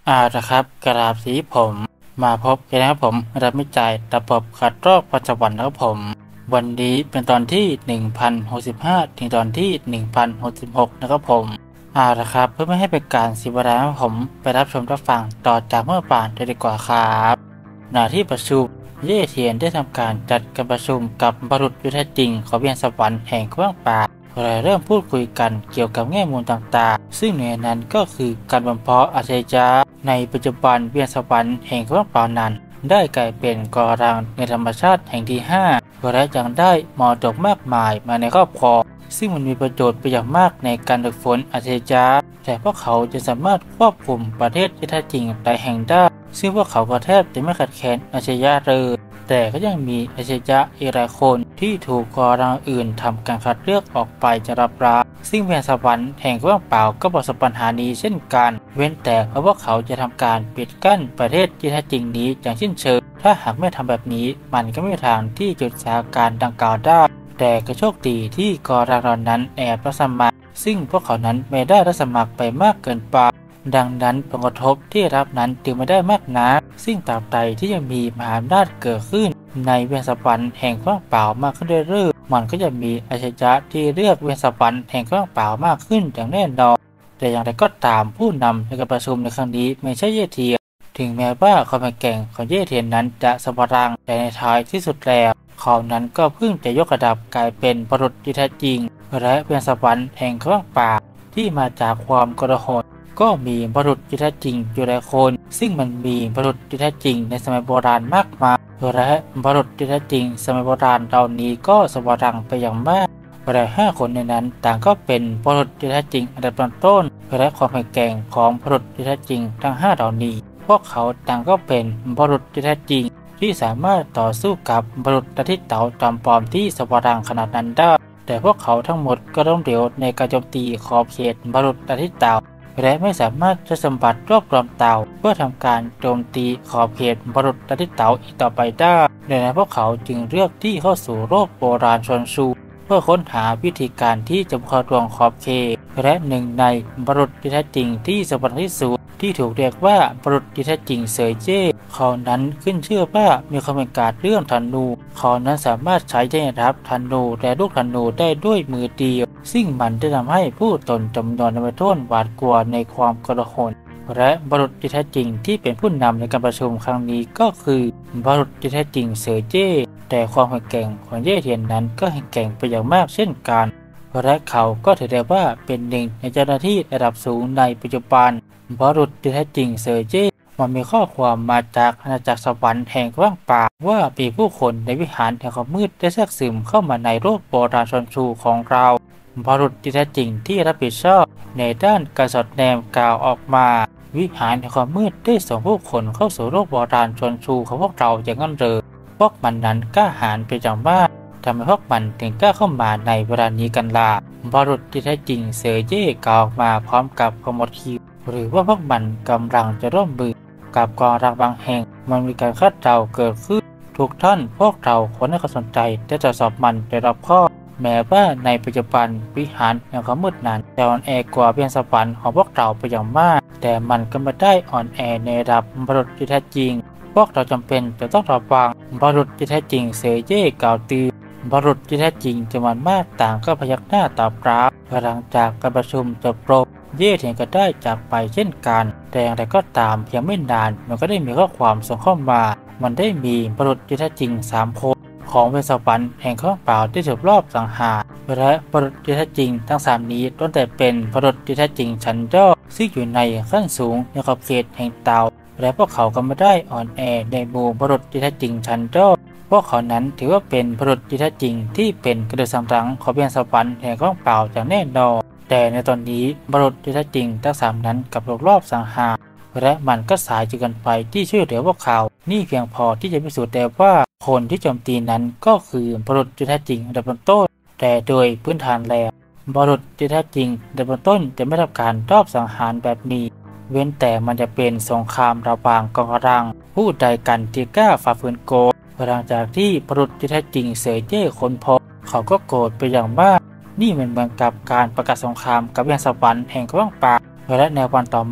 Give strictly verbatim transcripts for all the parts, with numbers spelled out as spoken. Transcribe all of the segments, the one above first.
อ่านะครับกราบสีผมมาพบกันนะครับผมรับไม่จ่ายระบบคัดลอกปัจจุบันนะครับผมวันนี้เป็นตอนที่หนึ่งพันหกสิบห้าถึงตอนที่หนึ่งพันหกสิบหกนะครับผมอ่านะครับเพื่อไม่ให้เป็นการเสียเวลาครับผมไปรับชมรับฟังต่อจากเมื่อป่านได้ดีกว่าครับณที่ประชุมเย่เทียนได้ทำการจัดการประชุมกับบุรุษยุทธจริงของเวียนสวรรค์แห่งกว้างป่าและเริ่มพูดคุยกันเกี่ยวกับแง่มุมต่างๆซึ่งในนั้นก็คือการบำเพ็ญอาชีพในปัจจุบันเวียนสวรรค์แห่งกว้างป่านั้นได้กลายเป็นกอรังในธรรมชาติแห่งที่ห้าและยังได้มรดกมากมายมาในครอบครองซึ่งมันมีประโยชน์ไปอย่างมากในการฝึกฝนอาชีพแต่พวกเขาจะสามารถควบคุมประเทศที่แท้จริงหลายแห่งได้ซึ่งพวกเขาก็แทบจะไม่ขัดแย้งอาชีพเลยแต่ก็ยังมีอาชีพอีกหลายคนที่ถูกกอรังอื่นทำการคัดเลือกออกไปจะรับราซึ่งเวียนสวรรค์แห่งว่างเปล่าก็ประสบปัญหานี้เช่นกันเว้นแต่เพราะว่าเขาจะทำการปิดกั้นประเทศที่แท้จริงนี้อย่างสิ้นเชิงถ้าหากไม่ทำแบบนี้มันก็ไม่มีทางที่จุดสถานการณ์ดังกล่าวได้แต่ก็โชคดีที่กอรังเหล่านั้นแอบรับสมัครซึ่งพวกเขานั้นไม่ได้รับสมัครไปมากเกินไปดังนั้นผลกระทบที่รับนั้นจึงไม่ได้มากนักซึ่งตราบใดที่ยังมีมหาอำนาจเกิดขึ้นในเวียนสวรรค์แห่งว่างเปล่ามากขึ้นเรื่อยๆมันก็จะมีอาชญะที่เลือกเวียนสวรรค์แห่งว่างเปล่ามากขึ้นอย่างแน่นอนแต่อย่างไรก็ตามผู้นำในการประชุมในครั้งนี้ไม่ใช่เย่เทียนถึงแม้ว่าความแข็งของเย่เทียนนั้นจะสมรังแต่ในท้ายที่สุดแล้วเขานั้นก็เพิ่งจะยกระดับกลายเป็นบุรุษที่แท้จริงและเวียนสวรรค์แห่งว่างเปล่าที่มาจากความกระหดก็มีบุรุษที่แท้จริงอยู่หลายคนซึ่งมันมีบุรุษที่แท้จริงในสมัยโบราณมากมายและบุรุษที่แท้จริงสมัยโบราณเหล่านี้ก็สมรังไปอย่างมากและห้าคนในนั้นต่างก็เป็นบุรุษที่แท้จริงอันดับต้นและความแข็งแกร่งของบุรุษที่แท้จริงทั้งห้าเหล่านี้พวกเขาต่างก็เป็นบุรุษที่แท้จริงที่สามารถต่อสู้กับบุรุษที่เต่าจอมปลอมที่สมรังขนาดนั้นได้แต่พวกเขาทั้งหมดก็ล้มเหลวในการโจมตีขอบเขตบุรุษที่เต่าและไม่สามารถจะสมบัติรวบรวมเต่าเพื่อทำการโจมตีขอบเขตบุรุษที่เต่าอีกต่อไปได้ดังนั้นพวกเขาจึงเลือกที่เข้าสู่โลกโบราณชนชูเพื่อค้นหาวิธีการที่จะบุกทวงขอบเขตและหนึ่งในบุรุษที่แท้จริงที่สมบัติที่สุดที่ถูกเรียกว่าบุรุษที่แท้จริงเสยเจ้เขานั้นขึ้นชื่อว่ามีความเป็นกาจเรื่องธนูเขานั้นสามารถใช้ได้รับธนูและลูกธนูได้ด้วยมือเดียวซึ่งมันจะทำให้ผู้ตนจำนวนในประเทศหวาดกลัวในความกระหนและบุรุษที่แท้จริงที่เป็นผู้นำในการประชุมครั้งนี้ก็คือบุรุษที่แท้จริงเสยเจ้แต่ความแข็งแกร่งของเย่เทียนนั้นก็แข็งแกร่งไปอย่างมากเช่นกันและเขาก็ถือได้ว่าเป็นหนึ่งในเจ้าหน้าที่ระดับสูงในปัจจุบันบุรุษที่แท้จริงเสยเจ้มันมีข้อความมาจากอาณาจักรสวรรค์แห่งว่างเปล่าว่ามีผู้คนในวิหารแห่งความมืดได้แทรกซึมเข้ามาในโลกโบราณชนชูของเราบุรุษที่แท้จริงที่รับผิดชอบในด้านการสอดแนมกล่าวออกมาวิหารแห่งความมืดได้ส่งผู้คนเข้าสู่โลกโบราณชนชูของพวกเราอย่างนั้นเลยพวกมันนั้นกล้าหาญเป็นอย่างมากทำให้พวกมันถึงกล้าเข้ามาในเวลานี้กันล่ะบุรุษที่แท้จริงเสยเย่กล่าวออกมาพร้อมกับขมวดคิ้วหรือว่าพวกมันกำลังจะร่วมมือกับกองรังบางแห่งมันมีการคาดเดาเกิดขึ้นทุกท่านพวกเราควรให้ความสนใจและตรวจสอบมันโดยรอบคอบแม้ว่าในปัจจุบันวิหารแห่งความมืดนั้นจะอ่อนแอกว่าเวียนสวรรค์ของพวกเราไปอย่างมากแต่มันก็ไม่ได้อ่อนแอในระดับบุรุษที่แท้จริงพวกเราจำเป็นจะต้องระวังบุรุษที่แท้จริงเสยเย่กล่าวเตือนบุรุษที่แท้จริงจำนวนมากต่างก็พยักหน้าตอบรับหลังจากการประชุมจบลงเย่เทียนก็ได้จากไปเช่นกันแต่อย่างไรก็ตามเพียงไม่นานมันก็ได้มีข้อความส่งเข้ามามันได้มีบุรุษที่แท้จริงสามคนของเวสสวรรค์แห่งข้างเปล่าที่ถูกลอบสังหารและบุรุษที่แท้จริงทั้งสามนี้ล้วนแต่เป็นบุรุษที่แท้จริงชั้นยอดซึ่งอยู่ในขั้นสูงในขอบเขตแห่งเตาและพวกเขาก็ไม่ได้อ่อนแอในหมู่บุรุษที่แท้จริงชั้นยอดพวกเขานั้นถือว่าเป็นบุรุษที่แท้จริงที่เป็นกระดูกสันหลังของเวียนสวรรค์แห่งข้างเปล่าอย่างแน่นอนแต่ในตอนนี้บุรุษที่แท้จริงทั้งสามนั้นกับลรอบสังหารและมันก็สายจนเกินไปที่ช่วยเหลือพวกเขานี่เพียงพอที่จะพิสูจน์ได้ว่าคนที่โจมตีนั้นก็คือบุรุษที่แท้จริงอันดับต้นแต่โดยพื้นฐานแล้วบุรุษที่แท้จริงอันดับต้นจะไม่รับการรอบสังหารแบบนี้เว้นแต่มันจะเป็นสงครามระหว่างกองกำลังผู้ใดกันที่กล้าฝ่าฝืนกฎหลังจากที่บุรุษที่แท้จริงเสยเจ้ค้นพบเขาก็โกรธไปอย่างมากนี่มันเหมือนกับการประกาศสงครามกับเวียนสวรรค์แห่งกว้างป่าและในวันต่อมา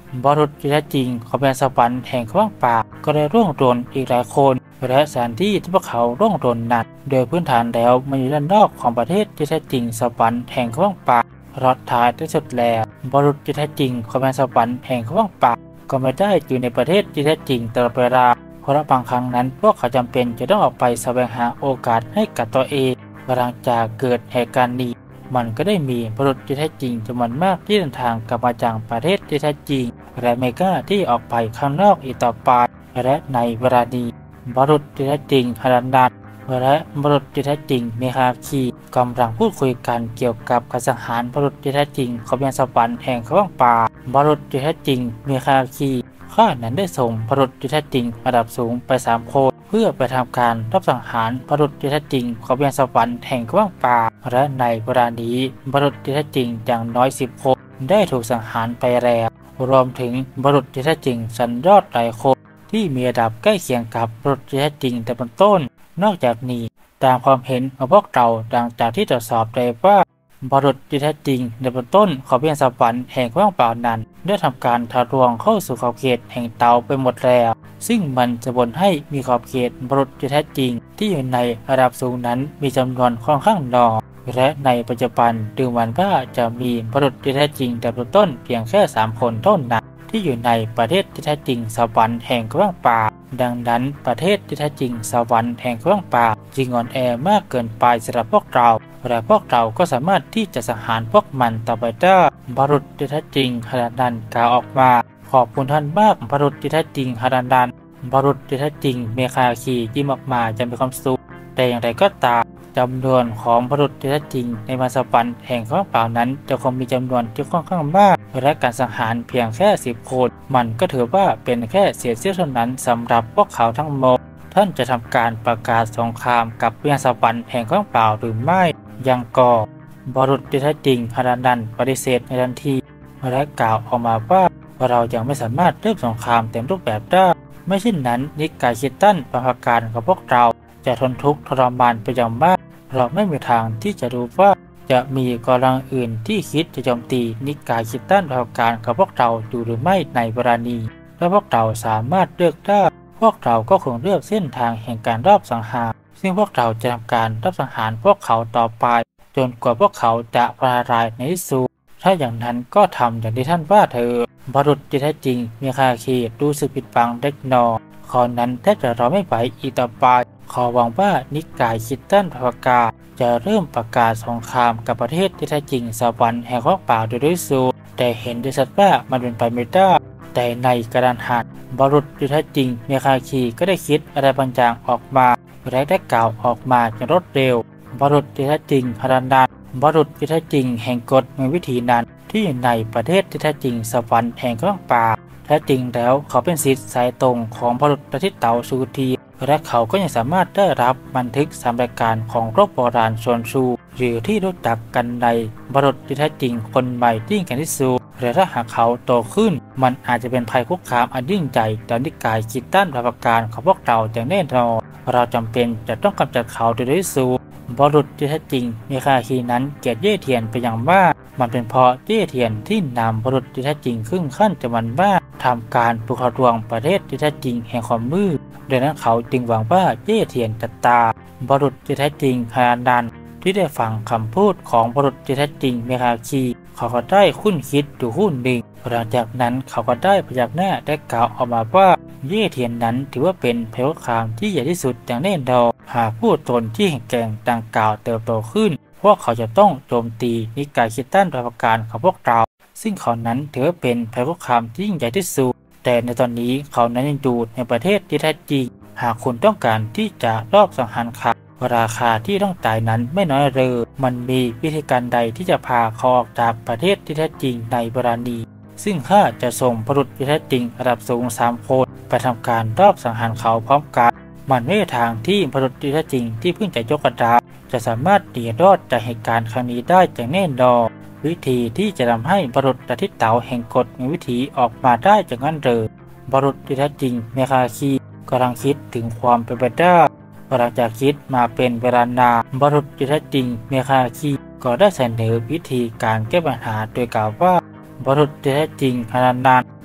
บรุษที่แท้จริงของแผ่นสวรรค์แห่งกว้างป่าก็ได้ร่วงโรนอีกหลายคนและสถานที่ที่พวกเขาร่วงโรนนั้นโดยพื้นฐานแล้วมันอยู่ด้านนอกของประเทศที่แท้จริงสวรรค์แห่งกว้างป่ารอดท้ายที่สุดแล้วบรุษที่แท้จริงของแผ่นสวรรค์แห่งกว้างป่าก็ไม่ได้อยู่ในประเทศที่แท้จริงตลอดเวลาเพราะบางครั้งนั้นพวกเขาจำเป็นจะต้องออกไปแสวงหาโอกาสให้กับตัวเองหลังจากเกิดเหตุการณ์นี้มันก็ได้มีบรุษที่แท้จริงจำนวนมากที่เดินทางกลับมาจากประเทศที่แท้จริงและไม่กล้าที่ออกไปข้างนอกอีกต่อไปและในเวลานี้บรุษที่แท้จริงฮารันดันและบรุษที่แท้จริงเมคาคีกำลังพูดคุยกันเกี่ยวกับการสังหารบรุษที่แท้จริงของแผ่นสวรรค์แห่งกว้างป่าบรุษที่แท้จริงเมคาคีข้านั้นได้ส่งบรุษที่แท้จริงระดับสูงไปสามคนเพื่อไปทำการรับสังหารบรุษที่แท้จริงของแผ่นสวรรค์แห่งกว้างป่าและในเวลานี้บรุษที่แท้จริงอย่างน้อยสิบคนได้ถูกสังหารไปแล้วรวมถึงบรุษที่แท้จริงสัญยอดหลายคนที่มีระดับใกล้เคียงกับบรุษที่แท้จริงแต่เป็นต้นนอกจากนี้ตามความเห็นของพวกเราดังจากที่ตรวจสอบได้ว่าบรุษที่แท้จริงในเบื้องต้นของแผ่นสวรรค์แห่งกว้างเปล่านั้นได้ทำการทะลวงเข้าสู่ขอบเขตแห่งเตาไปหมดแล้วซึ่งมันจะบ่นให้มีขอบเขตบรุษที่แท้จริงที่อยู่ในระดับสูงนั้นมีจำนวนค่อนข้างน้อยและในปัจจุบันดูเหมือนว่าจะมีบรุษที่แท้จริงแต่เบื้องต้นเพียงแค่สามคนเท่านั้นที่อยู่ในประเทศที่แท้จริงสวรรค์แห่งกว้างป่าดังนั้นประเทศที่แท้จริงสวรรค์แห่งกว้างป่าจึงอ่อนแอมากเกินไปสำหรับพวกเราและพวกเราก็สามารถที่จะสังหารพวกมันต่อไปได้บรุษที่แท้จริงฮารันดันกล่าวออกมาขอบคุณท่านมากบรุษที่แท้จริงฮารันดันบรุษที่แท้จริงเมคาคียิ้มออกมาจะมีความสุขแต่อย่างไรก็ตามจำนวนของบรุษที่แท้จริงในมสวรรค์แห่งกว้างเปล่านั้นจะคงมีจำนวนที่ค่อนข้างมากและการสังหารเพียงแค่สิบคนมันก็ถือว่าเป็นแค่เศษเสี้ยวเท่านั้นสำหรับพวกเขาทั้งหมดท่านจะทำการประกาศสงครามกับมสวรรค์แห่งกว้างเปล่าหรือไม่ยังก่อบรุษที่แท้จริงฮารันดันปฏิเสธในทันทีและกล่าวออกมาว่าเรายังไม่สามารถเริ่มสงครามเต็มรูปแบบได้ไม่เช่นนั้นนิกายคิตันประภาการของพวกเราจะทนทุกข์ทรมานไปอย่างมากเราไม่มีทางที่จะรู้ว่าจะมีกำลังอื่นที่คิดจะโจมตีนิกายคิตันประภาการกับพวกเราอยู่หรือไม่ในเวลานี้และพวกเราสามารถเลือกได้พวกเราก็คงเลือกเส้นทางแห่งการรอบสังหารซึ่งพวกเราจะทำการรับสังหารพวกเขาต่อไปจนกว่าพวกเขาจะปราลายในที่สุดถ้าอย่างนั้นก็ทำอย่างที่ท่านว่าเธอบรุษที่แท้จริงมีคาคีรู้สึกผิดบังเล็กน้อยขอนั้นแทบจะรอไม่ไหวอีกต่อไปขอหวังว่านิกายคิตันประกาศจะเริ่มประกาศสงครามกับประเทศที่แท้จริงสวรรค์แห่งกว้างเปล่าโดยด้วยสูตรแต่เห็นได้ชัดว่ามันเป็นไปไม่ได้แต่ในกระดานหัดบรุษที่แท้จริงมีคาคีก็ได้คิดอะไรบางอย่างออกมาและได้กล่าวออกมาอย่างรวดเร็วบรุษที่แท้จริงฮารันดันบรุษที่แท้จริงแห่งกฎมีวิธีนั้นที่ในประเทศที่แท้จริงสวรรค์แห่งกว้างเปล่าแท้จริงแล้วเขาเป็นศิษย์สายตรงของบรุษทิศเต๋าชูทีและเขาก็ยังสามารถได้รับบันทึกสามรายการของโรคโบราณชวนชูหรือที่รู้จักกันในบรุษที่แท้จริงคนใหม่ที่ยิ่งใหญ่ที่สุดและถ้าหากเขาโตขึ้นมันอาจจะเป็นภัยคุกคามอันยิ่งใหญ่ต่อนิกายคิตันประภาการของพวกเราอย่างแน่นอนเราจำเป็นจะต้องกำจัดเขาโดยที่สุดบรุษที่แท้จริงมีคาคีนั้นเกลียดเย่เทียนไปอย่างมากมันเป็นเพราะเย่เทียนที่นำบรุษที่แท้จริงขึ้นขั้นจำนวนมากทำการปลุกระดวงประเทศที่แท้จริงแห่งความมืดดังนั้นเขาจึงหวังว่าเย่เทียนจะตายบรุษที่แท้จริงฮารันดันที่ได้ฟังคำพูดของบรุษที่แท้จริงเมคาคีเขาก็ได้คุ้นคิดอยู่หุ้นหนึ่งหลังจากนั้นเขาก็ได้พยักหน้าได้กล่าวออกมาว่าเย่เทียนนั้นถือว่าเป็นภัยคุกคามที่ใหญ่ที่สุดอย่างแน่นอนหากผู้ตนที่แข็งแกร่งดังกล่าวเติบโตขึ้นพวกเขาจะต้องโจมตีนิกายคิตันประภาการของพวกเราซึ่งเขานั้นถือว่าเป็นภัยคุกคามที่ยิ่งใหญ่ที่สุดแต่ในตอนนี้เขานั้นยังอยู่ในประเทศที่แท้จริงหากคุณต้องการที่จะรอบสังหารเขาราคาที่ต้องจ่ายนั้นไม่น้อยเลยมันมีวิธีการใดที่จะพาเขาออกจากประเทศที่แท้จริงในเวลานี้ซึ่งข้าจะส่งบรุษที่แท้จริงระดับสูงสามคนไปทำการรอบสังหารเขาพร้อมกันมันไม่มีทางที่บรุษที่แท้จริงที่เพิ่งจะยกกระดับจะสามารถหนีรอดจากเหตุการณ์ครั้งนี้ได้อย่างแน่นอนวิธีที่จะทำให้บรุษทิศเต๋าแห่งกฎมีวิธีออกมาได้จากนั้นเลยบรุษที่แท้จริงเมคาคีกำลังคิดถึงความเป็นไปได้หลังจากคิดมาเป็นเวลานานบรุษที่แท้จริงเมคาคีก็ได้เสนอวิธีการแก้ปัญหาโดยกล่าวว่าบรุษที่แท้จริงฮารันดัน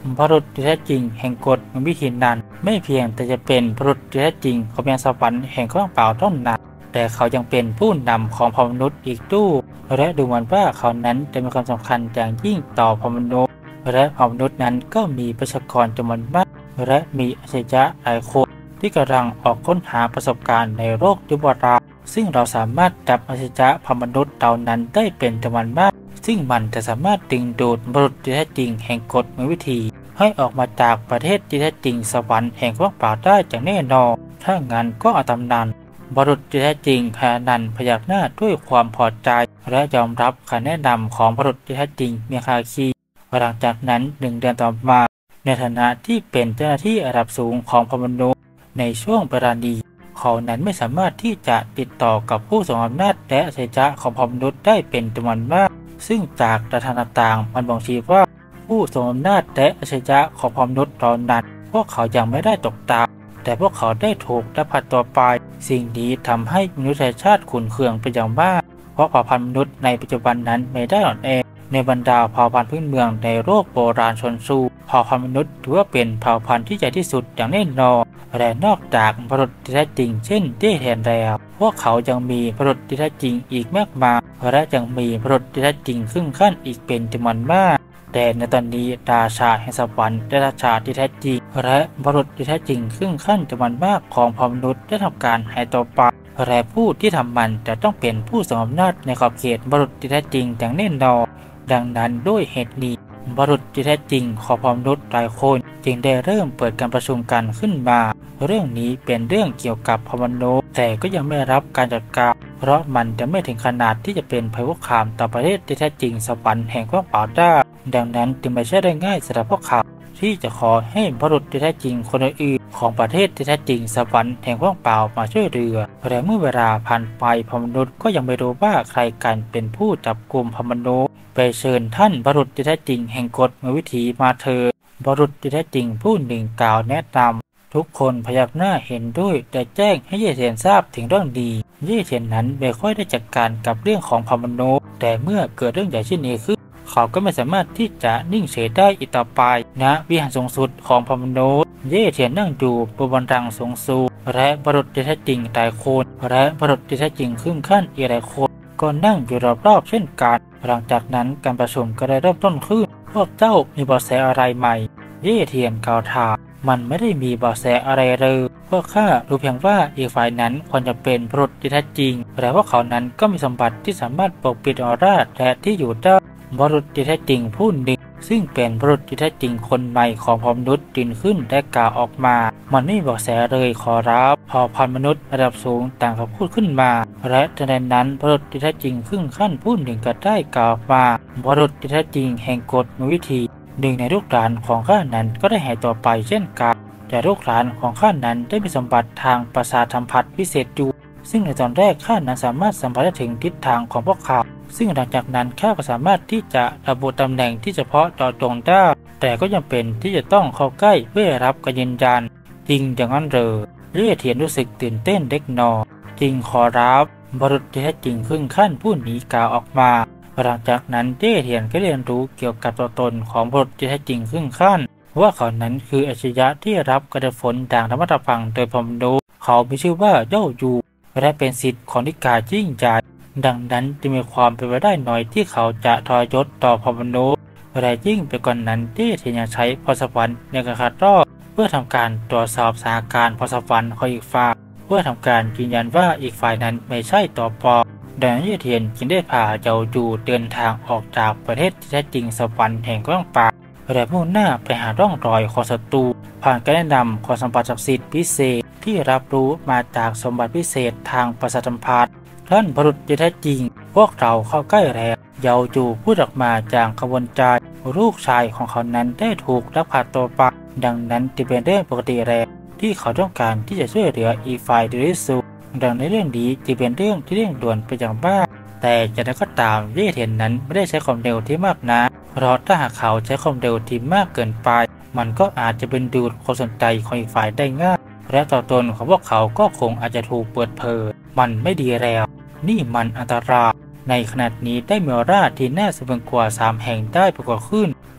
บุรุษที่แท้จริงแห่งกฎแห่งวิธีนั้นไม่เพียงแต่จะเป็นบุรุษที่แท้จริงของยานสวรรค์แห่งว่างเปล่าเท่านั้นแต่เขายังเป็นผู้นำของพมนุษย์อีกด้วยและดูเหมือนว่าเขานั้นจะมีความสำคัญอย่างยิ่งต่อพมนุษย์และพมนุษย์นั้นก็มีประชากรจำนวนมากและมีอาชญะหลายคนที่กำลังออกค้นหาประสบการณ์ในโลกยุคโบราณซึ่งเราสามารถจับอาชญะพมนุษย์เหล่านั้นได้เป็นจำนวนมากซึ่งมันจะสามารถดึงดูดบุรุษที่แท้จริงแห่งกฎแห่งวิธีให้ออกมาจากประเทศที่แท้จริงสวรรค์แห่งว่างเปล่าได้อย่างแน่นอนถ้างั้นก็เอาตำนานบุรุษที่แท้จริงขณะนั้นพยักหน้าด้วยความพอใจและยอมรับคำแนะนำของบุรุษที่แท้จริงเมียคาคีหลังจากนั้นหนึ่งเดือนต่อมาในฐานะที่เป็นเจ้าหน้าที่ระดับสูงของพมนุษย์ในช่วงเวลานี้เขานั้นไม่สามารถที่จะติดต่อกับผู้ทรงอำนาจและอาชญะของพมนุษย์ได้เป็นจำนวนมากซึ่งจากหลักฐานต่างๆมันบ่งชี้ว่าผู้ทรงอำนาจและอาชญะของพมนุษย์ตอนนั้นพวกเขายังไม่ได้ตกตามแต่พวกเขาได้ถูกลักพาตัวไปสิ่งนี้ทำให้มนุษยชาติขุ่นเคืองเป็นอย่างมากเพราะเผ่าพันธุ์มนุษย์ในปัจจุบันนั้นไม่ได้อ่อนแอในบรรดาเผ่าพันธุ์พื้นเมืองในโลกโบราณชนซูเผ่าพันธุ์มนุษย์ถือว่าเป็นเผ่าพันธุ์ที่ใหญ่ที่สุดอย่างแน่นอนและนอกจากบุรุษที่แท้จริงเช่นเต้แทนแล้วพวกเขายังมีบุรุษที่แท้จริงอีกมากมายและยังมีบุรุษที่แท้จริงครึ่งขั้นอีกเป็นจำนวนมากแต่ในตอนนี้ราชาแห่งสวรรค์และราชาที่แท้จริงและบุรุษที่แท้จริงครึ่งขั้นจำนวนมากของเผ่ามนุษย์ได้ทำการหายตัวไปและผู้ที่ทำมันจะต้องเป็นผู้ทรงอำนาจในขอบเขตบุรุษที่แท้จริงอย่างแน่นอนดังนั้นด้วยเหตุนี้บุรุษที่แท้จริงของเผ่ามนุษย์หลายคนจึงได้เริ่มเปิดการประชุมกันขึ้นมาเรื่องนี้เป็นเรื่องเกี่ยวกับเผ่ามนุษย์แต่ก็ยังไม่รับการจัดการเพราะมันจะไม่ถึงขนาดที่จะเป็นภัยคุกคามต่อประเทศที่แท้จริงสวรรค์แห่งว่างเปล่าได้ดังนั้นจึงไม่ใช่ได้ง่ายสำหรับพวกเขาที่จะขอให้บุรุษที่แท้จริงคนอื่นของประเทศที่แท้จริงสวรรค์แห่งว่างเปล่ามาช่วยเหลือแต่เมื่อเวลาผ่านไปเผ่ามนุษย์ก็ยังไม่รู้ว่าใครกันเป็นผู้จับกุมเผ่ามนุษย์ไปเชิญท่านบุรุษที่แท้จริงแห่งกฎแห่งวิถีมาเถิดบุรุษที่แท้จริงผู้หนึ่งกล่าวแนะนำทุกคนพยักหน้าเห็นด้วยแต่แจ้งให้เย่เทียนทราบถึงเรื่องดีเย่เทียนนั้นไม่ค่อยได้จัดการกับเรื่องของเผ่ามนุษย์แต่เมื่อเกิดเรื่องใหญ่เช่นนี้ขึ้นเขาก็ไม่สามารถที่จะนิ่งเฉยได้อีกต่อไปณวิหารสูงสุดของเผ่ามนุษย์เย่เทียนนั่งอยู่บนบัลลังก์สูงสุดและบุรุษที่แท้จริงหลายคนและบุรุษที่แท้จริงครึ่งขั้นอีกหลายคนก็นั่งอยู่รอบๆเช่นกันหลังจากนั้นการประชุมก็ได้เริ่มต้นขึ้นพวกเจ้ามีเบาะแสอะไรใหม่เย่เทียนกล่าวถามมันไม่ได้มีเบาะแสอะไรเลยพวกข้ารู้เพียงว่าอีกฝ่ายนั้นควรจะเป็นบุรุษที่แท้จริงแต่พวกเขานั้นก็มีสมบัติที่สามารถปกปิดออร่าและที่อยู่ได้บุรุษที่แท้จริงผู้หนึ่งซึ่งเป็นบุรุษที่แท้จริงคนใหม่ของเผ่ามนุษย์ดินขึ้นได้กล่าวออกมามันไม่มีเบาะแสเลยขอรับเผ่าพันธุ์มนุษย์ระดับสูงต่างก็พูดขึ้นมาและทันใดนั้นบุรุษที่แท้จริงครึ่งขั้นผู้หนึ่งก็ได้กล่าวมาบุรุษที่แท้จริงแห่งกฎมีวิธีหนึ่งในลูกหลานของข้านั้นก็ได้หายตัวไปเช่นกันแต่ลูกหลานของข้านั้นได้มีสมบัติทางประสาทสัมผัสพิเศษอยู่ซึ่งในตอนแรกข้านั้นสามารถสัมผัสถึงทิศทางของพวกเขาซึ่งหลังจากนั้นข้าก็สามารถที่จะระบุตำแหน่งที่เฉพาะเจาะจงได้แต่ก็ยังเป็นที่จะต้องเข้าใกล้เพื่อรับการยืนยันจริงอย่างนั้นเหรอเย่เทียนรู้สึกตื่นเต้นเล็กน้อยจริงขอรับบุรุษที่แท้จริงครึ่งขั้นผู้นี้กล่าวออกมาหลังจากนั้นเย่เทียนก็เรียนรู้เกี่ยวกับตัวตนของบุรุษที่แท้จริงครึ่งขั้นว่าเขานั้นคืออัจฉริยะที่รับกระฝนด่างธรรมะฟังโดยพมนุษย์เขามีชื่อว่าเย่ายูและเป็นศิษย์ของนิกายยิ่งใหญ่ดังนั้นจะมีความเป็นไปได้น้อยที่เขาจะทรยศต่อพมนุษย์และยิ่งไปกว่านั้นที่เทียนยังใช้พรสวรรค์ในการคัดลอกเพื่อทำการตรวจสอบสถานการณ์พรสวรรค์ของอีกฝ่ายเพื่อทำการยืนยันว่าอีกฝ่ายนั้นไม่ใช่ตัวปลอมดังนั้นเทียนจึงได้พาเจ้าจูเดินทางออกจากประเทศที่แท้จริงสวรรค์แห่งกว้างป่าและมุ่งหน้าไปหาร่องรอยของศัตรูผ่านการแนะนำของสมบัติศักดิ์สิทธิ์พิเศษที่รับรู้มาจากสมบัติพิเศษทางประสาทสัมผัสท่านบุรุษที่แท้จริงพวกเราเข้าใกล้แล้วเยาจูพูดออกมาจากกระบวนการลูกชายของเขานั้นได้ถูกลักพาตัวไปดังนั้นจึงเป็นเรื่องปกติแล้วที่เขาต้องการที่จะช่วยเหลืออีกฝ่ายโดยที่สุดดังในเรื่องนี้จึงเป็นเรื่องที่เร่งด่วนไปอย่างมากแต่อย่างไรก็ตามเย่เทียนนั้นไม่ได้ใช้ความเร็วที่มากนักเพราะถ้าหากเขาใช้ความเร็วที่มากเกินไปมันก็อาจจะเป็นดูดความสนใจของอีกฝ่ายได้ง่ายและตัวตนของพวกเขาก็คงอาจจะถูกเปิดเผยมันไม่ดีแล้วนี่มันอันตรายในขณะนี้ได้มีออร่าที่น่าสะพรึงกว่าสามแห่งได้ปรากฏขึ้น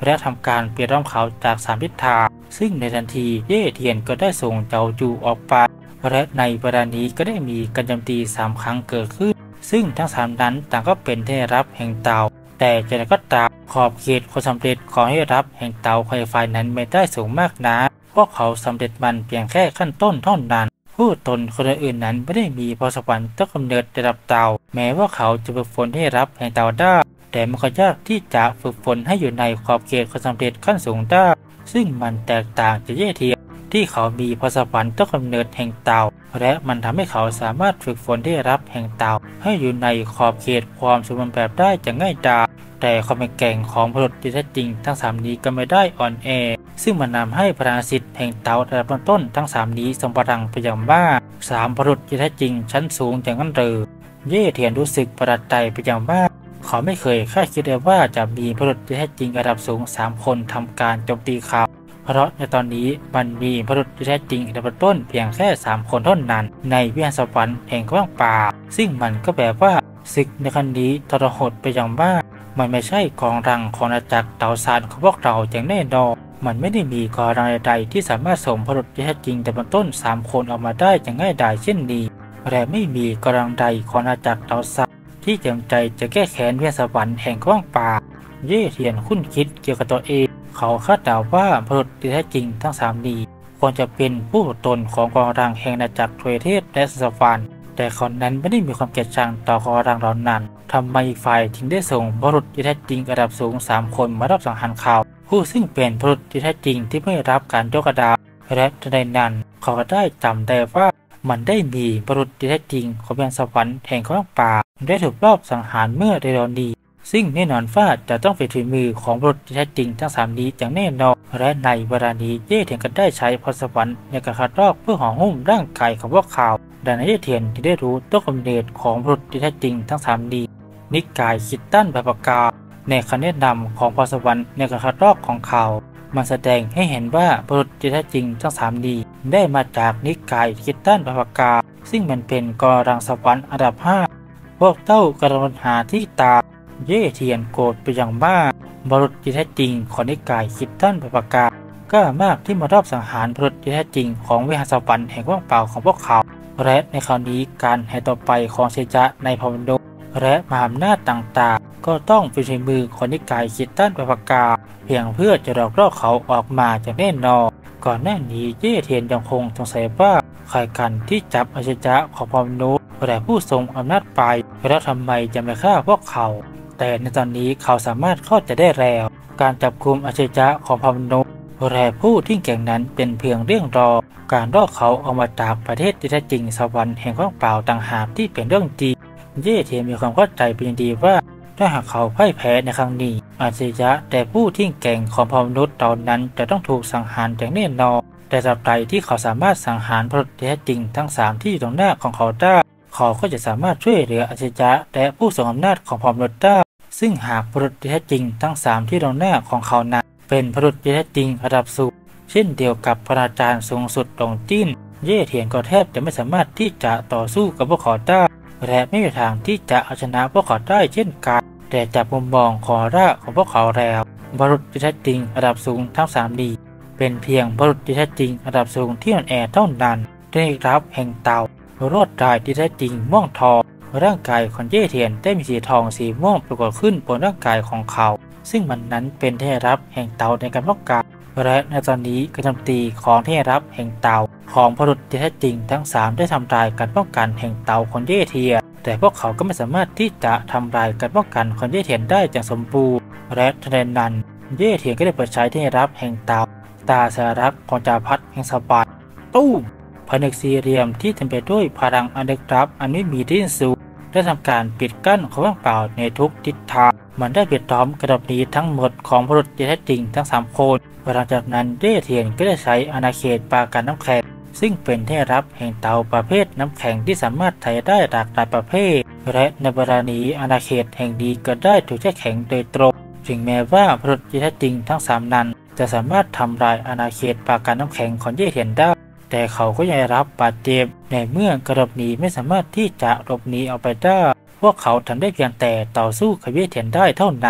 และทำการเปลี่ยนร่างเขาจากสามทิศทางซึ่งในทันทีเย่เทียนก็ได้ส่งเจ้าจูออกไปและในเวลานี้ก็ได้มีการโจมตีสามครั้งเกิดขึ้นซึ่งทั้งสามนั้นต่างก็เป็นเทพรับแห่งเตาแต่จะก็ตามขอบเขตความสำเร็จของเทพรับแห่งเตาไฟไฟนั้นไม่ได้สูงมากนักพวกเขาสำเร็จมันเพียงแค่ขั้นต้นเท่านั้นผู้ตนคนอื่นนั้นไม่ได้มีพรสวรรค์ต้นกำเนิดระดับเตาแม้ว่าเขาจะฝึกฝนให้รับแห่งเตาได้แต่มันก็ยากที่จะฝึกฝนให้อยู่ในขอบเขตความสำเร็จขั้นสูงได้ซึ่งมันแตกต่างจากเย่เทียนที่เขามีพรสวรรค์ต้นกำเนิดแห่งเตาและมันทำให้เขาสามารถฝึกฝนได้รับแห่งเตาให้อยู่ในขอบเขตความสมบูรณ์แบบได้จะง่ายดายแต่ความแข็งของบุรุษที่แท้จริงทั้งสามนี้ก็ไม่ได้อ่อนแอซึ่งมันนำให้พลังสิทธิ์แห่งเตาระดับต้นทั้งสามนี้ทรงพลังไปอย่างมากสามบุรุษที่แท้จริงชั้นสูงอย่างนั้นเลยเย่เทียนรู้สึกประหลาดใจไปอย่างมากเขาไม่เคยคาดคิดเลยว่าจะมีบุรุษที่แท้จริงระดับสูงสามคนทำการโจมตีเขาเพราะในตอนนี้มันมีบุรุษที่แท้จริงระดับต้นเพียงแค่สามคนเท่านั้นในวิหารสวรรค์แห่งกว้างป่าซึ่งมันก็แปลว่าศึกในครั้งนี้ทรหดไปอย่างมากมันไม่ใช่กองรังของอาณาจักรเตาซานของพวกเราอย่างแน่นอนมันไม่ได้มีกองรังใดๆที่สามารถส่งบุรุษที่แท้จริงระดับต้นสามคนออกมาได้อย่างง่ายดายเช่นนี้และไม่มีกองรังใดของอาณาจักรเตาซานที่เต็มใจจะแก้แค้นวิหารสวรรค์แห่งกว้างป่าเย่เทียนคุ้นคิดเกี่ยวกับตัวเองเขาคาดเดาว่าบุรุษที่แท้จริงทั้งสามนี้ควรจะเป็นผู้ตนของกองรังแห่งอาณาจักรทเวเทพและสวรรค์แต่คนนั้นไม่ได้มีความเกลียดชังต่อกองรังเหล่านั้นทำไมฝ่ายถึงได้ส่งบุรุษที่แท้จริงระดับสูงสามคนมารับสังหารเขาผู้ซึ่งเป็นบุรุษที่แท้จริงที่ไม่รับการยกระดับและในนั้นเขาก็ได้จำได้ว่ามันได้มีบุรุษที่แท้จริงของวิหารสวรรค์แห่งกว้างป่าได้ถูกลอบสังหารเมื่อเร็วนี้ซึ่งแน่นอนว่าจะต้องเป็นฝีมือของบุรุษที่แท้จริงทั้งสามนี้อย่างแน่นอนและในเวลานี้เย่เทียนก็ได้ใช้พรสวรรค์ในการคัดลอกเพื่อห่อหุ้มร่างกายของพวกเขาดังนั้นเย่เทียนที่ได้รู้ต้นกำเนิดของบุรุษที่แท้จริงทั้งสามนี้นิกายคิดตันแบบปากกาในคำแนะนำของพรสวรรค์ในการคัดลอกของเขามันแสดงให้เห็นว่าบุรุษที่แท้จริงทั้งสามนี้ได้มาจากนิกายคิดตันแบบปากกาซึ่งมันเป็นกองรังสวรรค์อันดับห้าพวกเต้ากระโดดหาที่ตาเย่เทียนโกรธไปอย่างมากบุรุษที่แท้จริงของนิกายคิดตันแบบปากกาก็มากที่มารอบสังหารบุรุษที่แท้จริงของวิหารสวรรค์แห่งว่างเปล่าของพวกเขาและในคราวนี้การให้ต่อไปของเซจะในพมนุษย์และมหาอำนาจต่างๆก็ต้องเป็นฝีมือของนิกายคิดตันแบบปากกาเพียงเพื่อจะหลอกล่อเขาออกมาจากแน่นอนก่อนหน้านี้เย่เทียนยังคงสงสัยว่าใครกันที่จับอาชญะของพมนุษย์แต่ผู้ทรงอำนาจไปแล้วทำไมจะไม่ฆ่าพวกเขาแต่ในตอนนี้เขาสามารถเข้าใจได้แล้วการจับกุมอาชญะของพมนุษย์และผู้ที่เก่งนั้นเป็นเพียงเรื่องรอการล่อเขาออกมาจากประเทศที่แท้จริงสวรรค์แห่งว่างเปล่าต่างหากที่เป็นเรื่องจริงเย่เทียนมีความเข้าใจเป็นอย่างดีว่าถ้าหากเขาพ่ายแพ้ในครั้งนี้อาชญะแต่ผู้ที่เก่งของพมนุษย์เหล่านั้นจะต้องถูกสังหารอย่างแน่นอนแต่ตราบใดที่เขาสามารถสังหารบุรุษที่แท้จริงทั้งสามที่อยู่ตรงหน้าของเขาได้เขาก็จะสามารถช่วยเหลืออาชญะและผู้ทรงอำนาจของพมนุษย์ได้ซึ่งหากบุรุษที่แท้จริงทั้งสามที่ตรงหน้าของเขานั้นเป็นบุรุษที่แท้จริงระดับสูงเช่นเดียวกับพระอาจารย์สูงสุดของจีนเย่เทียนก็แทบจะไม่สามารถที่จะต่อสู้กับพวกเขาได้และไม่มีทางที่จะเอาชนะพวกเขาได้เช่นกันแต่จากมุมมองของร่าของพวกเขาแล้วบุรุษที่แท้จริงระดับสูงทั้งสามดีเป็นเพียงบุรุษที่แท้จริงระดับสูงที่อ่อนแอเท่านั้นได้รับแห่งเตารอดตายที่แท้จริงม่วงทองร่างกายของเย่เทียนได้มีสีทองสีม่วงปรากฏขึ้นบนร่างกายของเขาซึ่งมันนั้นเป็นเทรับแห่งเตาในการป้องกันและในตอนนี้การโจมตีของเทรับแห่งเตาของบุรุษที่แท้จริงทั้งสามได้ทำลายการป้องกันแห่งเตาของเย่เทียนแต่พวกเขาก็ไม่สามารถที่จะทำลายการป้องกันของเย่เทียนได้อย่างสมบูรณ์และทันใดนั้นเย่เทียนก็ได้เปิดใช้เทรับแห่งเตาตาสารักของจาพัดแห่งสบัดตู้มผนึกสี่เหลี่ยมที่เต็มไปด้วยพลังอันลึกลับอันไม่มีที่สิ้นสุดได้ทำการปิดกั้นของว่างเปล่าในทุกทิศทางมันได้ปิดล้อมกระดับนี้ทั้งหมดของบุรุษที่แท้จริงทั้งสามคนหลังจากนั้นเย่เทียนก็ได้ใช้อาณาเขตปราการน้ำแข็งซึ่งเป็นเทพรับแห่งเตาประเภทน้ำแข็งที่สามารถไถ่ได้หลากหลายประเภทและในเวลานี้อาณาเขตแห่งนี้ก็ได้ถูกแช่แข็งโดยตรงถึงแม้ว่าบุรุษที่แท้จริงทั้งสามนั้นจะสามารถทำลายอาณาเขตปราการน้ำแข็งของเย่เทียนได้แต่เขาก็ยังรับบาดเจ็บในเมื่อกระดับนี้ไม่สามารถที่จะหลบหนีออกไปได้พวกเขาทำได้เพียงแต่ต่อสู้กับเย่เทียนได้เท่านั้น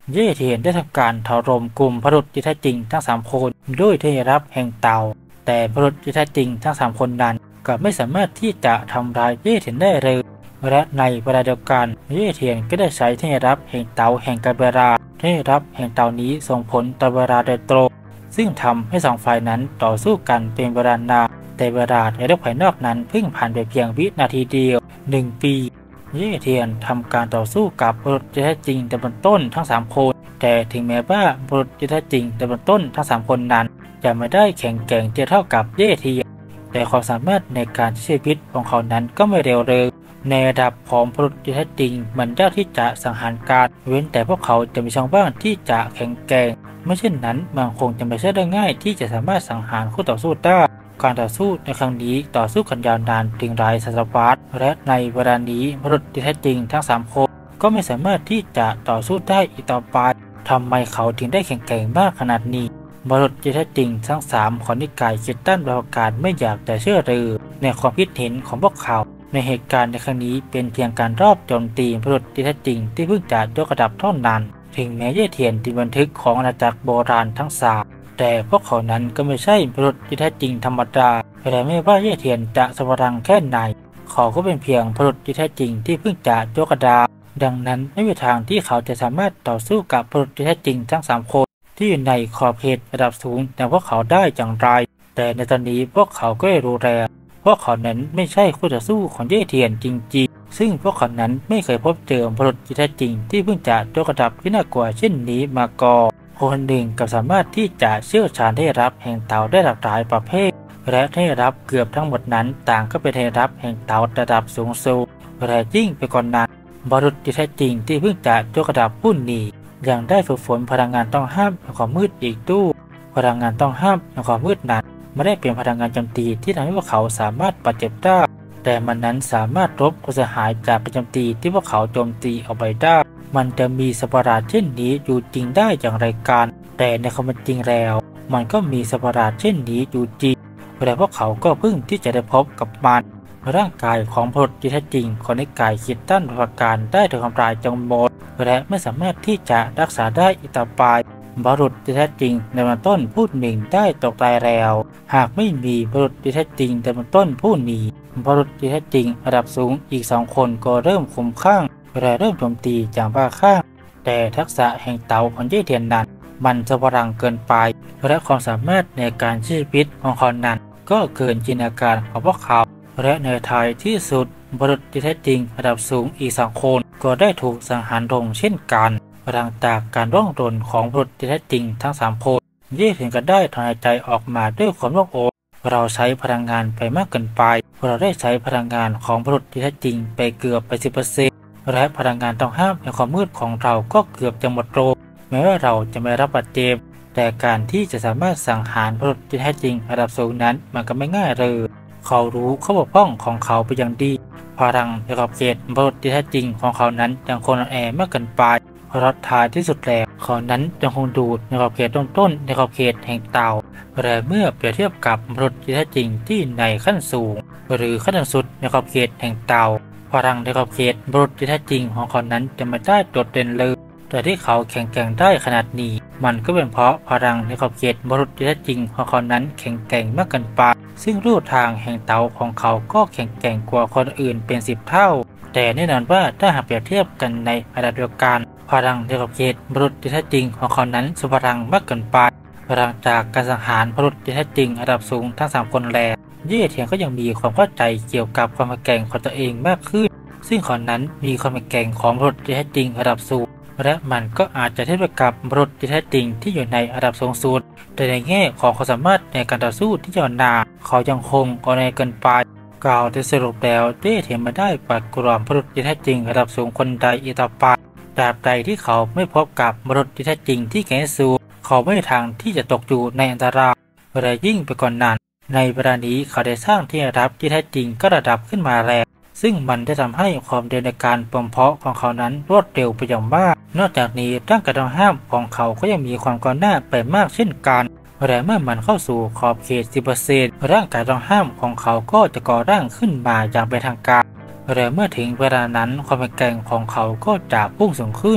เย่เทียนได้ทำการถล่มกลุ่มพรุษที่แท้จริงทั้งสามคนด้วยเทรับแห่งเต่าแต่พรุษที่แท้จริงทั้งสามคนนั้นก็ไม่สามารถที่จะทำลายเย่เทียนได้เลยและในเวลาเดียวกันเย่เทียนก็ได้ใช้เทรับแห่งเต่าแห่งกาเบราเทรับแห่งเต่านี้ส่งผลต่อเวลาโดยตรงซึ่งทำให้สองฝ่ายนั้นต่อสู้กันเป็นเวลานานแต่เวลาในโลกภายนอกนั้นเพิ่งผ่านไปเพียงวินาทีเดียวหนึ่งปีเย่เทียนทำการต่อสู้กับบุรุษที่แท้จริงแต่บนต้นทั้งสามคนแต่ถึงแม้ว่าบุรุษที่แท้จริงแต่บนต้นทั้งสามคนนั้นจะไม่ได้แข็งแกร่งเท่ากับเย่เทียนแต่ความสามารถในการใช้ชีวิตของเขานั้นก็ไม่เร็วเลยในระดับของบุรุษที่แท้จริงมันยากที่จะสังหารการเว้นแต่พวกเขาจะมีช่องว่างที่จะแข็งแกร่งไม่เช่นนั้นมันคงจะไม่ใช่ได้ง่ายที่จะสามารถสังหารคู่ต่อสู้ได้การต่อสู้ในครั้งนี้ต่อสู้กันยาวนานถึงหลายศตวรรษและในเวลานี้มนุษย์ที่แท้จริงทั้งสามคนก็ไม่สามารถที่จะต่อสู้ได้อีกต่อไปทำไมเขาถึงได้แข็งแกร่งมากขนาดนี้มนุษย์ที่แท้จริงทั้งสามของนิกายคิดตันประการไม่อยากแต่เชื่อเลยในความคิดเห็นของพวกเขาในเหตุการณ์ในครั้งนี้เป็นเพียงการรอบโจมตีมนุษย์ที่แท้จริงที่เพิ่งจะยกระดับเท่านั้นถึงแม้เย่เทียนที่บันทึกของอาณาจักรโบราณทั้งสามแต่พวกเขานั้นก็ไม่ใช่มนุษย์ที่แท้จริงธรรมดาแต่ไม่ว่าเย่เทียนจะสวรังแค่ไหนเขาก็เป็นเพียงมนุษย์ที่แท้จริงที่เพิ่งจะยกกระดับดังนั้นไม่มีทางที่เขาจะสามารถต่อสู้กับมนุษย์ที่แท้จริงทั้งสามคนที่อยู่ในขอบเขตระดับสูงแต่พวกเขาได้อย่างไรแต่ในตอนนี้พวกเขาก็รู้แล้วพวกเขานั้นไม่ใช่คู่ต่อสู้ของเย่เทียนจริงๆซึ่งพวกเขานั้นไม่เคยพบเจอมนุษย์ที่แท้จริงที่เพิ่งจะยกระดับที่น่ากลัวเช่นนี้มาก่อนคนหนึ่งกับสามารถที่จะเชี่ยวชาญได้รับแห่งเต่าได้หลากหลายประเภทและได้รับเกือบทั้งหมดนั้นต่างก็เป็นได้รับแห่งเต่าระดับสูงสุดและยิ่งไปกว่านั้นมนุษย์ที่แท้จริงที่เพิ่งจะยกระดับผู้นี้ยังได้ฝึกฝนพลังงานต้องห้ามในความมืดอีกตู้พลังงานต้องห้ามในความมืดนั้นไม่ได้เป็นพลังงานโจมตีที่ทำให้พวกเขาสามารถบาดเจ็บได้แต่มันนั้นสามารถลบความเสียหายจากการโจมตีที่พวกเขาโจมตีออกไปได้มันจะมีสัตว์ประหลาดเช่นนี้อยู่จริงได้อย่างไรกันแต่ในความเป็นจริงแล้วมันก็มีสัตว์ประหลาดเช่นนี้อยู่จริงแต่พวกเขาก็เพิ่งที่จะได้พบกับมันร่างกายของมนุษย์ที่แท้จริงของนิกายคิดตันประการได้ถูกทำลายจนหมดและไม่สามารถที่จะรักษาได้อีกต่อไปบุรุษที่แท้จริงในบนต้นผู้หนึ่งได้ตกตายแล้วหากไม่มีบุรุษที่แท้จริงในบนต้นผู้นี้บุรุษที่แท้จริงระดับสูงอีกสองคนก็เริ่มคุ้มข้างและเริ่มโจมตีอย่างบ้าคลั่งแต่ทักษะแห่งเต่าของเย่เทียนนั้นมันจะพลังเกินไปและความสามารถในการใช้ชีวิตของเขานั้นก็เกินจินตนาการของพวกเขาและในท้ายที่สุดบุรุษที่แท้จริงระดับสูงอีกสองคนก็ได้ถูกสังหารลงเช่นกันหลังจากการร่องรนของบุรุษที่แท้จริงทั้งสามคนเย่เทียนก็ได้ถอนหายใจออกมาด้วยความโล่งอกเราใช้พลังงานไปมากเกินไปเราได้ใช้พลังงานของบุรุษที่แท้จริงไปเกือบไปสิบเปอร์เซ็นต์และพลังงานต้องห้ามในความมืดของเราก็เกือบจะหมดลงแม้ว่าเราจะไม่รับบาดเจ็บแต่การที่จะสามารถสังหารบุรุษที่แท้จริงระดับสูงนั้นมันก็ไม่ง่ายเลยเขารู้ข้อบกพร่องของเขาไปอย่างดีพลังในขอบเขตบุรุษที่แท้จริงของเขานั้นยังคงอ่อนแอมากเกินไปรัดท้ายที่สุดแล้วเขานั้นยังคงดูดในขอบเขตต้นๆในขอบเขตแห่งเต่าแต่เมื่อเปรียบเทียบกับมนุษย์ที่แท้จริงที่ในขั้นสูงหรือขั้นสุดในขอบเขตแห่งเต่าพลังในขอบเขตมนุษย์ที่แท้จริงของเขานั้นจะไม่ได้โดดเด่นเลยแต่ที่เขาแข็งแกร่งได้ขนาดนี้มันก็เป็นเพราะพลังในขอบเขตมนุษย์ที่แท้จริงของเขานั้นแข็งแกร่งมากเกินไปซึ่งรูทางแห่งเต่าของเขาก็แข็งแกร่งกว่าคนอื่นเป็นสิบเท่าแต่แน่นอนว่าถ้าหากเปรียบเทียบกันในระดับเดียวกันพลังในขอบเขตมนุษย์ที่แท้จริงของเขานั้นสุดพลังมากเกินไปหลังจากการสังหารมนุษย์ที่แท้จริงระดับสูงทั้งสามคนแล้วเย่เทียนก็ยังมีความเข้าใจเกี่ยวกับความแข็งของตัวเองมากขึ้นซึ่งเขานั้นมีความแข็งของมนุษย์ที่แท้จริงระดับสูงและมันก็อาจจะเทียบกับมนุษย์ที่แท้จริงที่อยู่ในระดับสูงสุดแต่ในแง่ของความสามารถในการต่อสู้ที่ยาวนานเขายังคงอ่อนแอเกินไปกล่าวโดยสรุปแล้วเย่เทียนไม่ได้ปัดกรอมมนุษย์ที่แท้จริงระดับสูงคนใดอีกต่อไปตราบใดที่เขาไม่พบกับมนุษย์ที่แท้จริงที่แข็งสูงเขาไม่มีทางที่จะตกอยู่ในอันตรายและยิ่งไปกว่านนั้นในเวลานี้เขาได้สร้างที่ระดับที่แท้จริงก็ระดับขึ้นมาแล้วซึ่งมันได้ทำให้ความเร็วในการบ่มเพาะของเขานั้นรวดเร็วไปอย่างมากนอกจากนี้ร่างกายต้องห้ามของเขาก็ยังมีความก้าวหน้าไปมากเช่นกันและเมื่อมันเข้าสู่ขอบเขต สิบเปอร์เซ็นต์ ร่างกายต้องห้ามของเขาก็จะก่อร่างขึ้นมาอย่างเป็นทางการและเมื่อถึงเวลานั้นความแข็งแกร่งของเขาก็จะพุ่งสูงขึ้น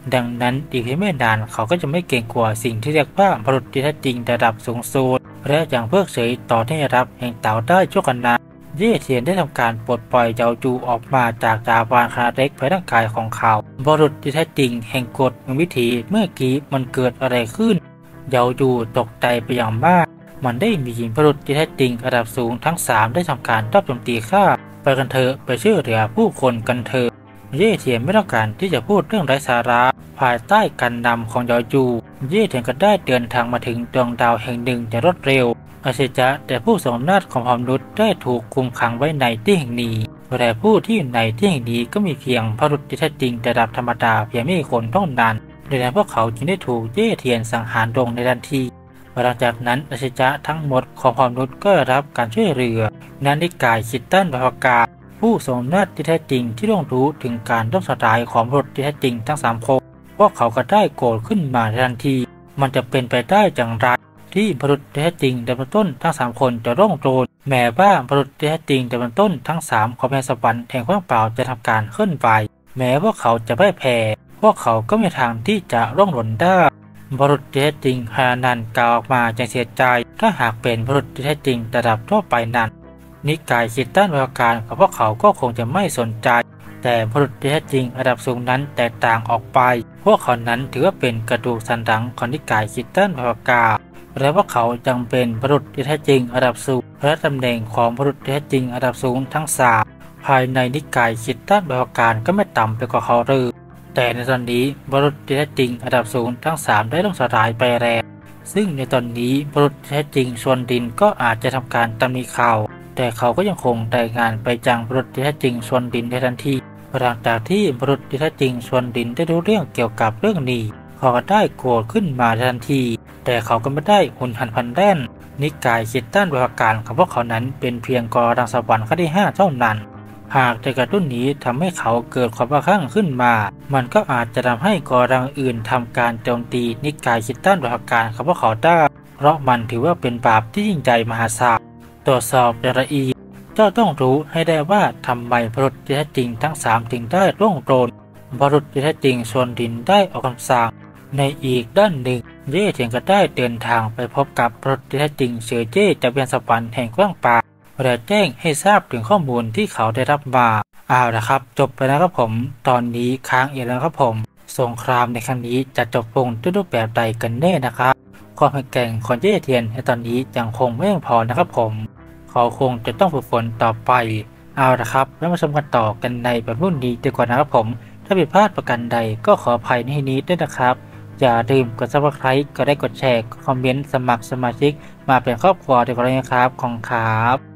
ดังนั้นอีกไม่นานเขาก็จะไม่เกรงกลัวสิ่งที่เรียกว่าบุรุษที่แท้จริงระดับสูงสุดและอย่างเพิกเฉยต่อที่รับแห่งเต่าได้ชั่วขณะเย่เทียนได้ทำการปลดปล่อยเยาจูออกมาจากจาวานคาเล็กภายในร่างกายของเขาบุรุษที่แท้จริงแห่งกฎแห่งวิถีเมื่อกี้มันเกิดอะไรขึ้นเยาจูตกใจไปอย่างมากมันได้มีหญิงบุรุษที่แท้จริงระดับสูงทั้งสามได้ทำการรับโจมตีข้าไปกันเถอะไปช่วยเหลือผู้คนกันเถอะเย่เทียนไม่ต้องการที่จะพูดเรื่องไร้สาระภายใต้การนำของเยาจูเย่เทียนก็ได้เดินทางมาถึงดวงดาวแห่งหนึ่งอย่างรวดเร็วอาเซจะแต่ผู้ทรงอำนาจของมนุษย์ได้ถูกคุมขังไว้ในที่แห่งนี้แต่ผู้ที่อยู่ในที่แห่งนี้ก็มีเพียงบุรุษที่แท้จริงระดับธรรมดาเพียงไม่กี่คนเท่านั้นดังนั้นพวกเขาจึงได้ถูกเย่เทียนสังหารลงในทันทีหลังจากนั้นอาเซจะทั้งหมดของมนุษย์ก็ได้รับการช่วยเหลือนั้นนิกายคิดตันบาากาผู้ทรงอำนาจที่แท้จริงที่ร่วงรู้ถึงการล่มสลายของบุรุษที่แท้จริงทั้งสามคนพวกเขาก็ได้โกรธขึ้นมาในทันทีมันจะเป็นไปได้อย่างไรที่บุรุษที่แท้จริงแต่เบื้องต้นทั้งสามคนจะร่วงโรยแม้ว่าบุรุษที่แท้จริงแต่เบื้องต้นทั้งสามของแผ่นสวรรค์แห่งว่างเปล่าจะทำการเคลื่อนไหวแม้ว่าเขาจะไม่แพ้พวกเขาก็มีทางที่จะร่วงหล่นได้บุรุษที่แท้จริงฮานันกล่าวออกมาอย่างเสียใจถ้าหากเป็นบุรุษที่แท้จริงระดับทั่วไปนั้นนิกายคิดต้านวิการของพวกเขาก็คงจะไม่สนใจแต่บุรุษที่แท้จริงระดับสูงนั้นแตกต่างออกไปพวกเขานั้นถือว่าเป็นกระดูกสันหลังของนิกายคิดต้านวิการและพวกเขาจังเป็นบุรุษที่แท้จริงระดับสูงและตำแหน่งของบุรุษที่แท้จริงระดับสูงทั้งสามภายในนิกายคิดต้านวิการก็ไม่ต่ำไปกว่าเขาเลยแต่ในตอนนี้บุรุษที่แท้จริงระดับสูงทั้งสามได้ล่มสลายไปแล้วซึ่งในตอนนี้บุรุษที่แท้จริงส่วนดินก็อาจจะทำการตำหนิเขาแต่เขาก็ยังคงรายงานไปยังบุรุษที่แท้จริงส่วนดินในทันทีหลังจากที่บุรุษที่แท้จริงส่วนดินได้รู้เรื่องเกี่ยวกับเรื่องนี้เขาก็ได้โกรธขึ้นมาทันทีแต่เขาก็ไม่ได้หุนหันพลันแล่นนิกายคิดต้านวิการของพวกเขานั้นเป็นเพียงกอดังสวรรค์ขั้นที่ห้าเท่านั้นหากแต่กระตุ้นนี้ทำให้เขาเกิดความบ้าคลั่งขึ้นมามันก็อาจจะทำให้กอดังอื่นทำการโจมตีนิกายคิดต้านวิการของพวกเขาได้เพราะมันถือว่าเป็นบาปที่ยิ่งใหญ่มหาศาลตรวจสอบอย่างละเอียดเจ้าต้องรู้ให้ได้ว่าทำไมบุรุษที่แท้จริงทั้งสามถึงได้ร่วงโรยบุรุษที่แท้จริงส่วนดินได้ออกคำสั่งในอีกด้านหนึ่งเย่เทียนก็ได้เดินทางไปพบกับบุรุษที่แท้จริงเสือเจ้จากแผ่นสวรรค์แห่งกว้างป่าและแจ้งให้ทราบถึงข้อมูลที่เขาได้รับมาเอาละครับจบไปแล้วครับผมตอนนี้ค้างอีกแล้วครับผมสงครามในครั้งนี้จะจบลงด้วยรูปแบบใดกันแน่นะครับความแข็งแกร่งของเย่เทียนในตอนนี้ยังคงไม่เพียงพอนะครับผมเขาคงจะต้องฝึกฝนต่อไปเอาละครับแล้วมาชมกันต่อกันในแบบรุ่นนี้ดีกว่านะครับผมถ้าผิดพลาดประการใดก็ขออภัยในที่นี้ด้วยนะครับอย่าลืมกด ซับสไครบ์ กดไลค์กดแชร์คอมเมนต์สมัครสมาชิกมาเป็นครอบครัวเดียวกันเลยนะครับขอบคุณครับ